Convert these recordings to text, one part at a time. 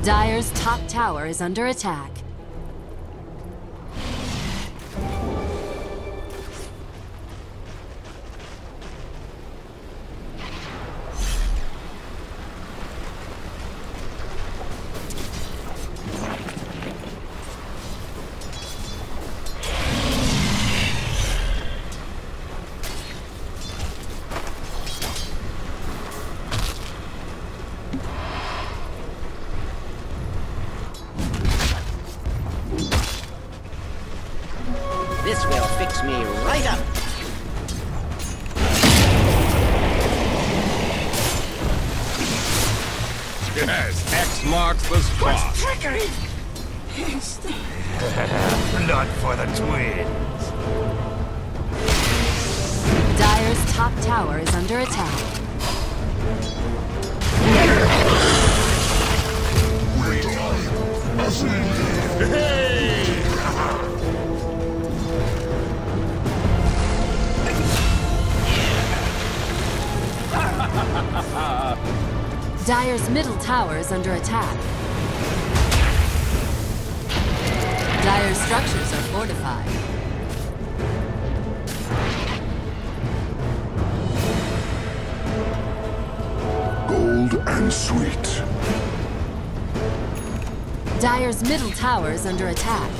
Dire's top tower is under attack. This will fix me right up. Yes, X marks the spot. Trickery! Blood for the twins. Dire's top tower is under attack. Dire's middle tower is under attack. Dire's structures are fortified. Gold and sweet. Dire's middle tower is under attack.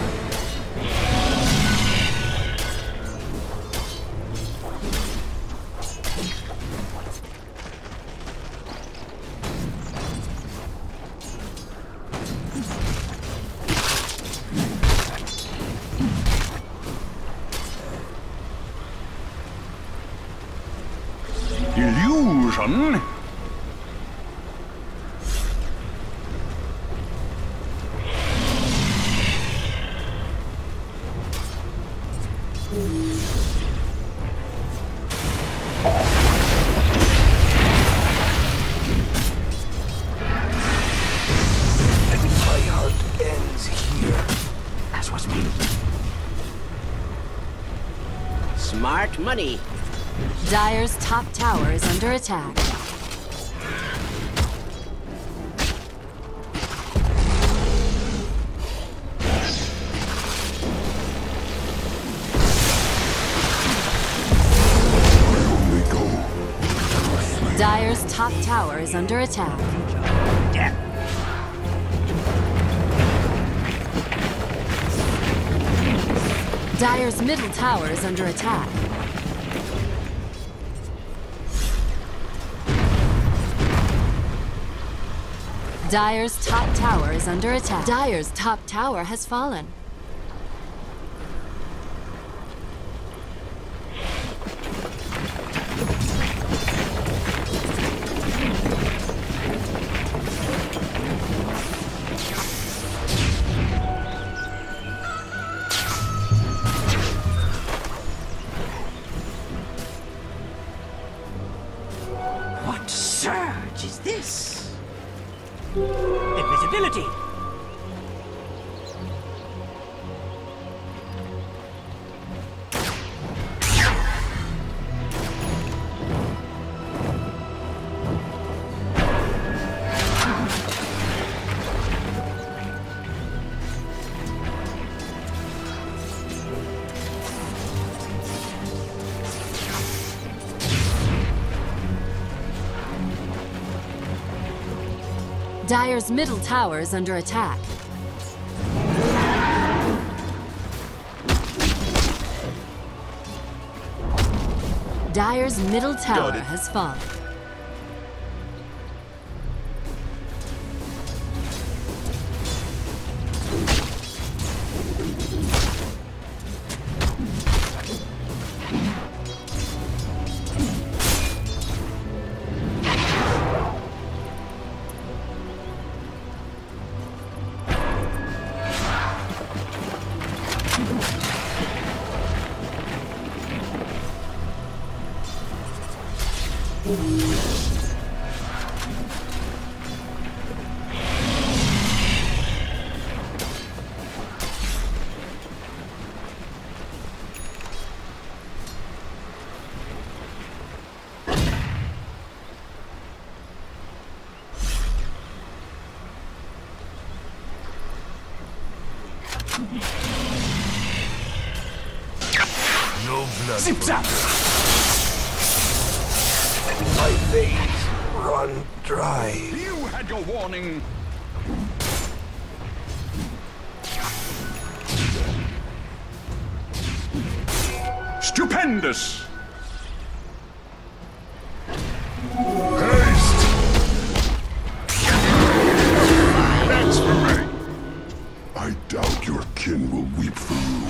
Illusion? My heart ends here. That's what's me. Smart money. Dire's top tower is under attack. Dire's top tower is under attack. Dire's middle tower is under attack. Dire's top tower is under attack. Dire's top tower has fallen. What surge is this? Invisibility! Dire's middle tower is under attack. Dire's middle tower has fallen. No blood. Zip zap! My veins run dry. You had your warning. Stupendous! Haste! That's for me! I doubt your kin will weep for you.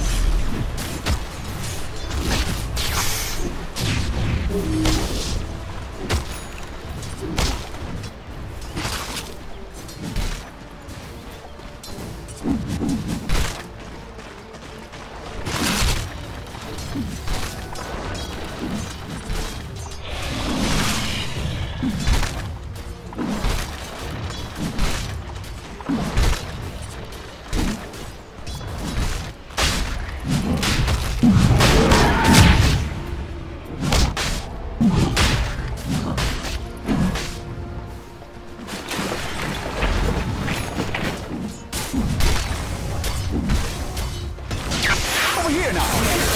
Over here now!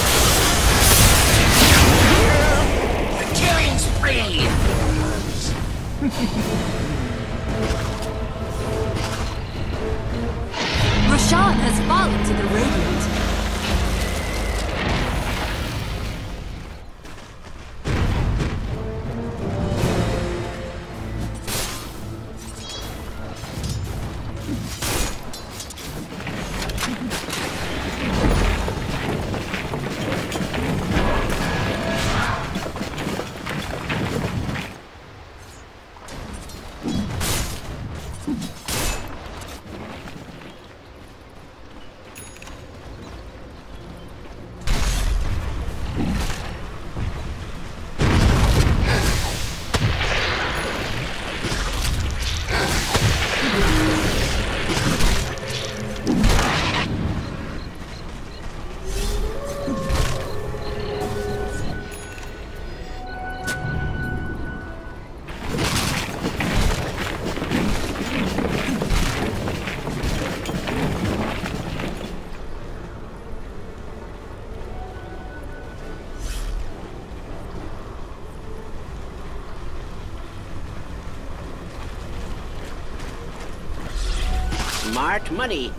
Killing spree! Roshan has fallen to the Radiant. Smart money.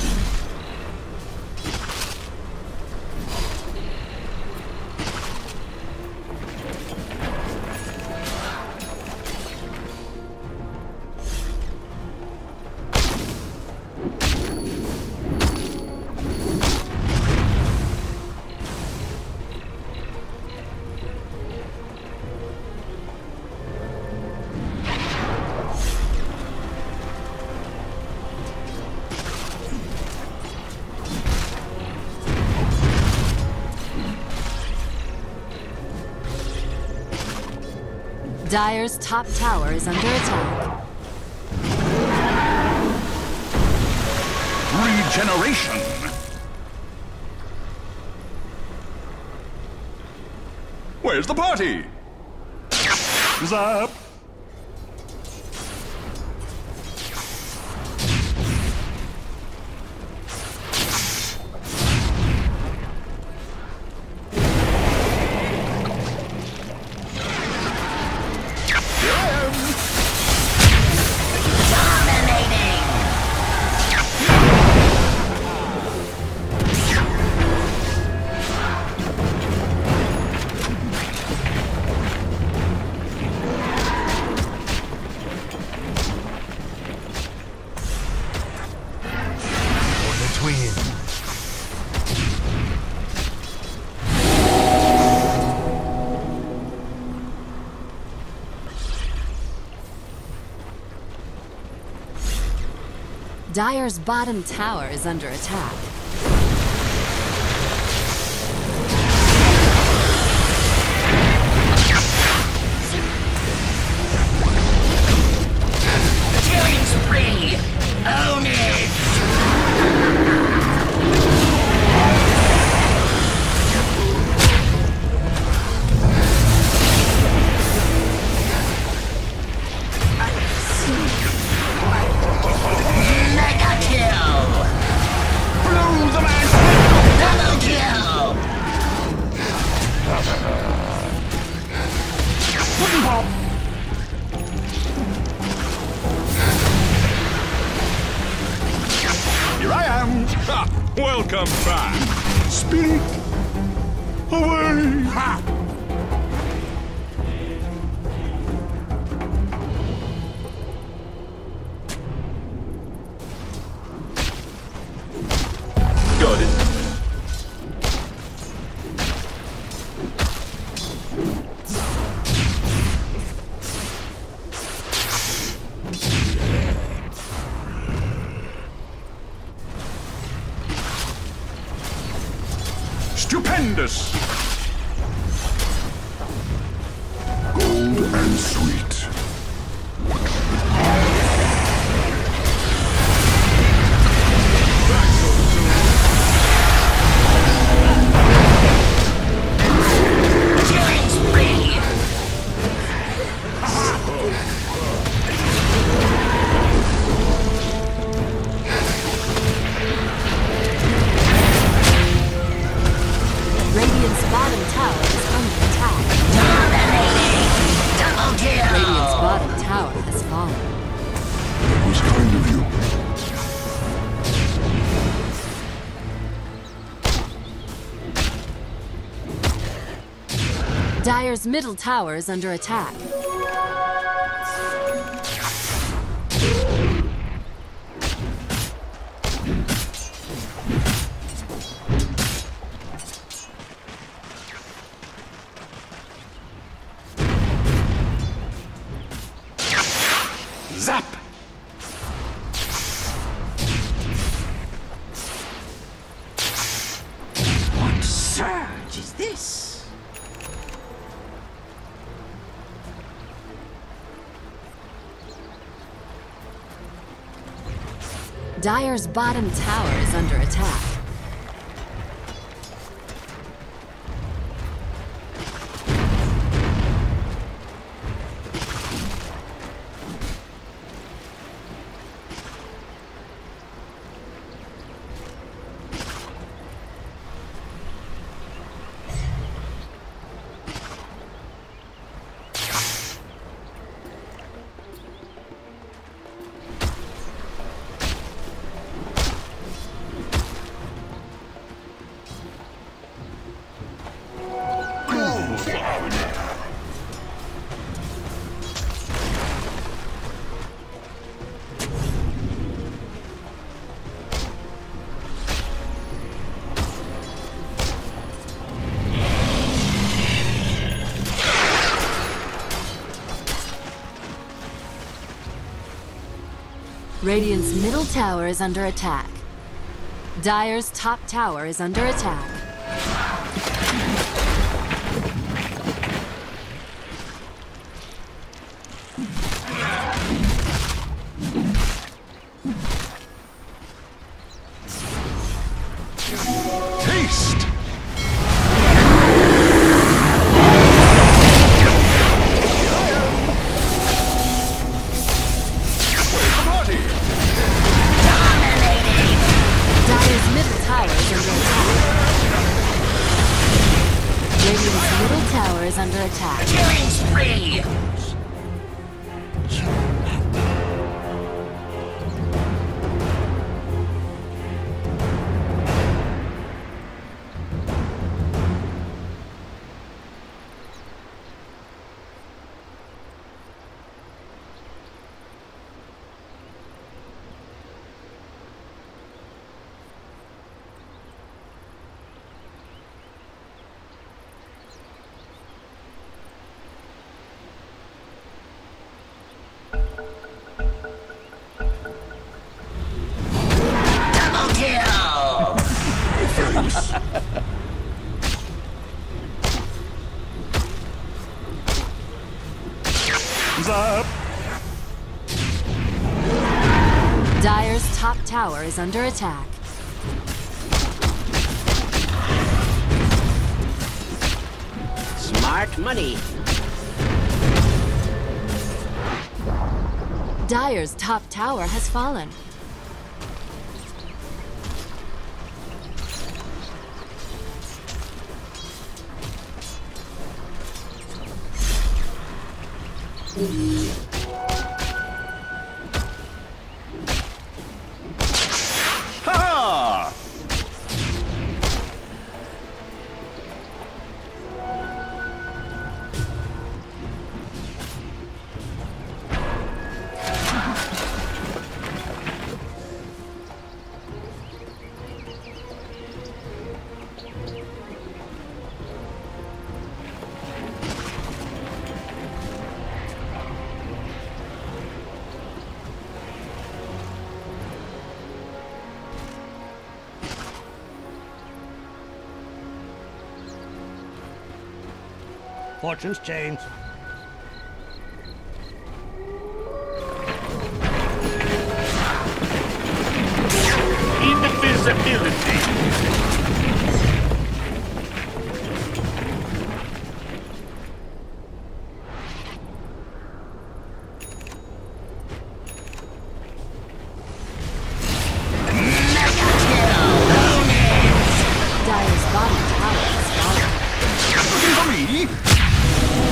Dire's top tower is under attack. Regeneration! Where's the party? Zap! Dire's bottom tower is under attack. Killing spree! Own it! Mega kill! Blue Welcome back. Spirit, away! Ha! Got it. Stupendous! Gold and sweet. Killing spree! Radiant's bottom tower is under attack. Dominating! Double kill! Radiant's bottom tower has fallen. It was kind of you. Dire's middle tower is under attack. Zap! What surge is this? Dire's bottom tower is under attack. Radiant's middle tower is under attack. Dire's top tower is under attack. Taste! Dire's middle tower is under attack. Radiant's middle tower is under attack. Killing spree! Double kill! Zap! Dire's top tower is under attack. Smart money. Dire's top tower has fallen. Ha! Fortune's changed. Invisibility. Dire's bottom tower has fallen. Looking for me?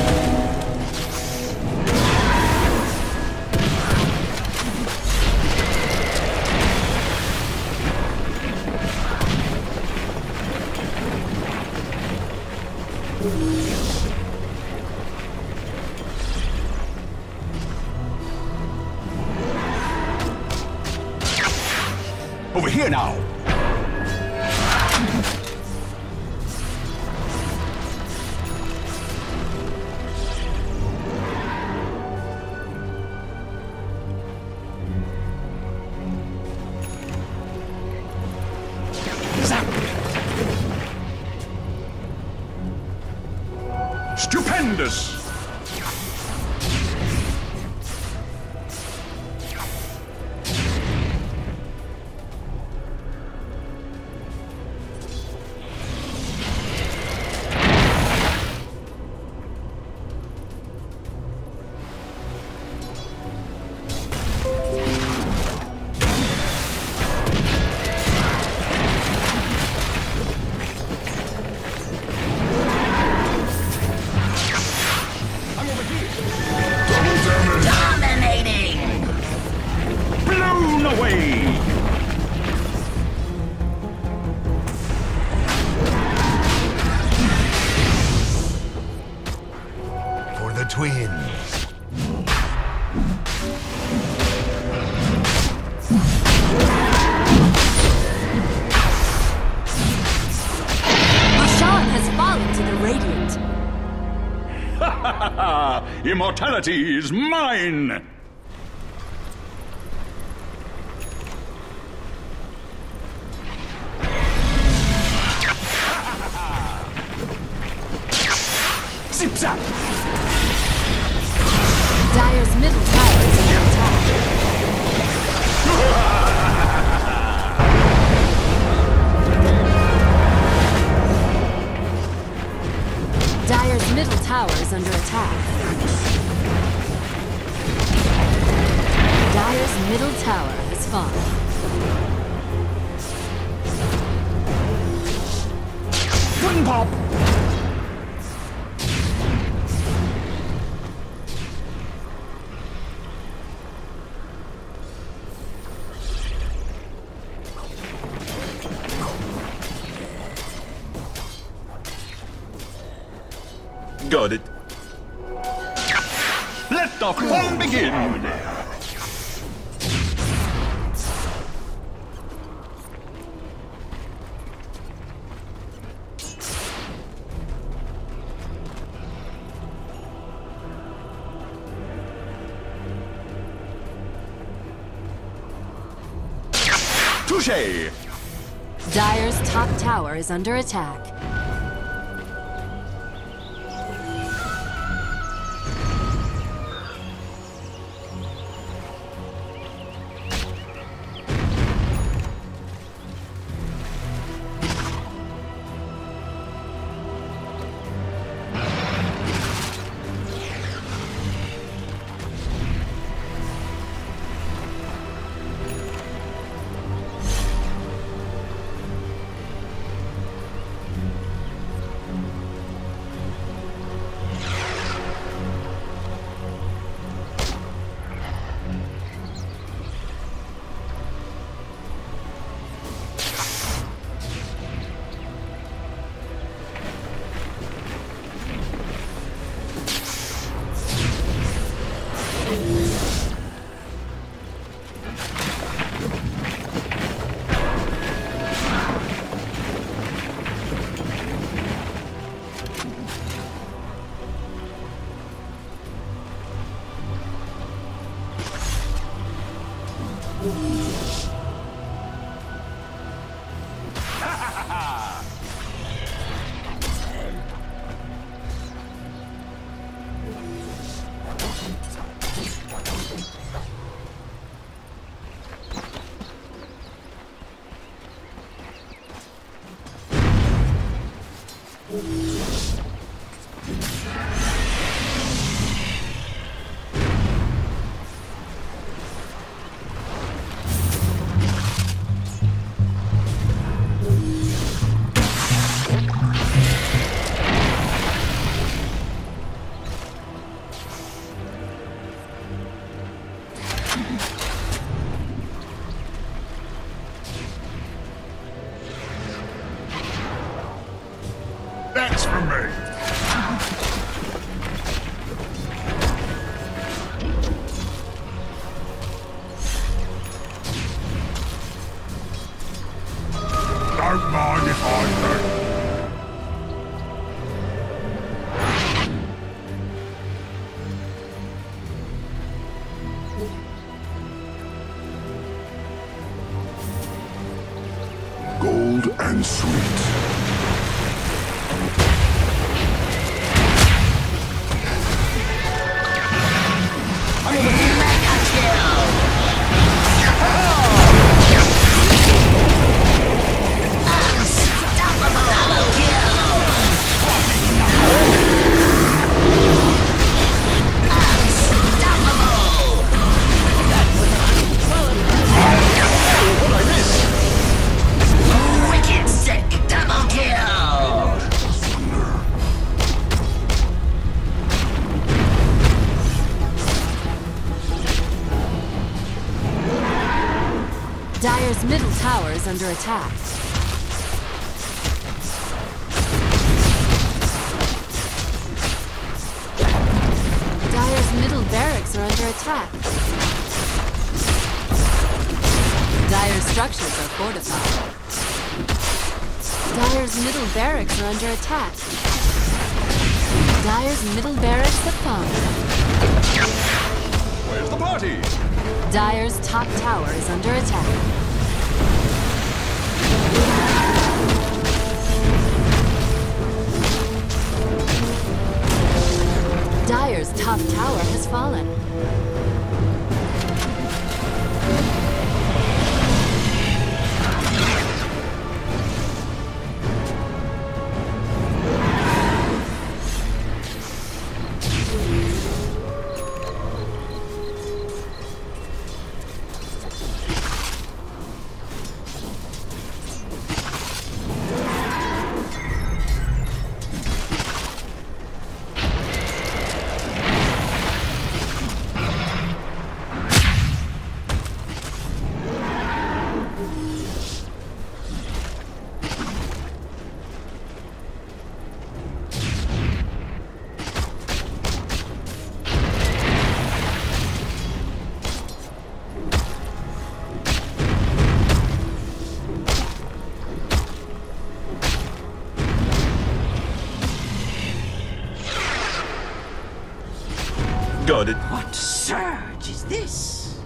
Over here now. Stupendous! Dominating! Blown away! For the twins. Bashan has fallen to the Radiant. Immortality is mine! Zip zap! Dire's middle tower is under attack. Dire's middle tower is under attack. Dire's middle tower has fallen. Twin pop! Got it. Let the fun begin! Touché! Dire's top tower is under attack. That's for me. Don't mind if I do. Gold and sweet. Wicked sick double kill! Dire's middle tower is under attack. Dire's middle barracks are under attack. Dire's structures are fortified. Dire's middle barracks are under attack. Dire's middle barracks have fallen. Where's the party? Dire's top tower is under attack. Dire's top tower has fallen. Got it. What surge is this?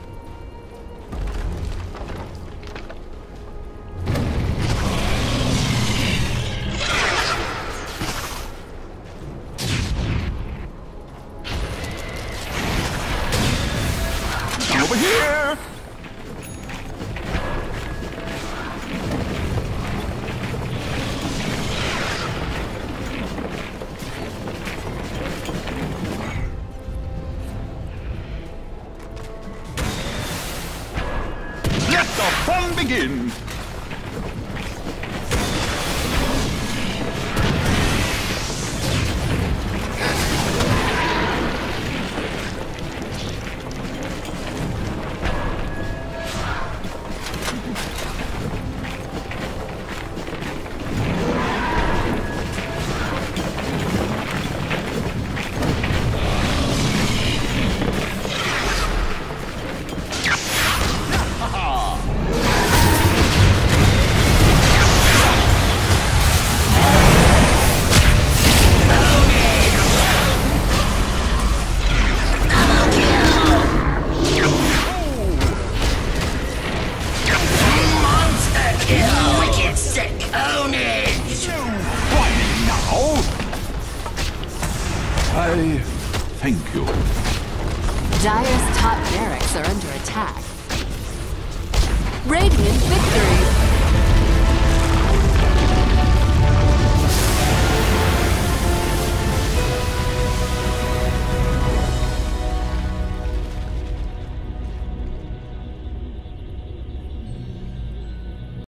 Over here! Let the fun begin! I thank you. Dire's top barracks are under attack. Radiant victory!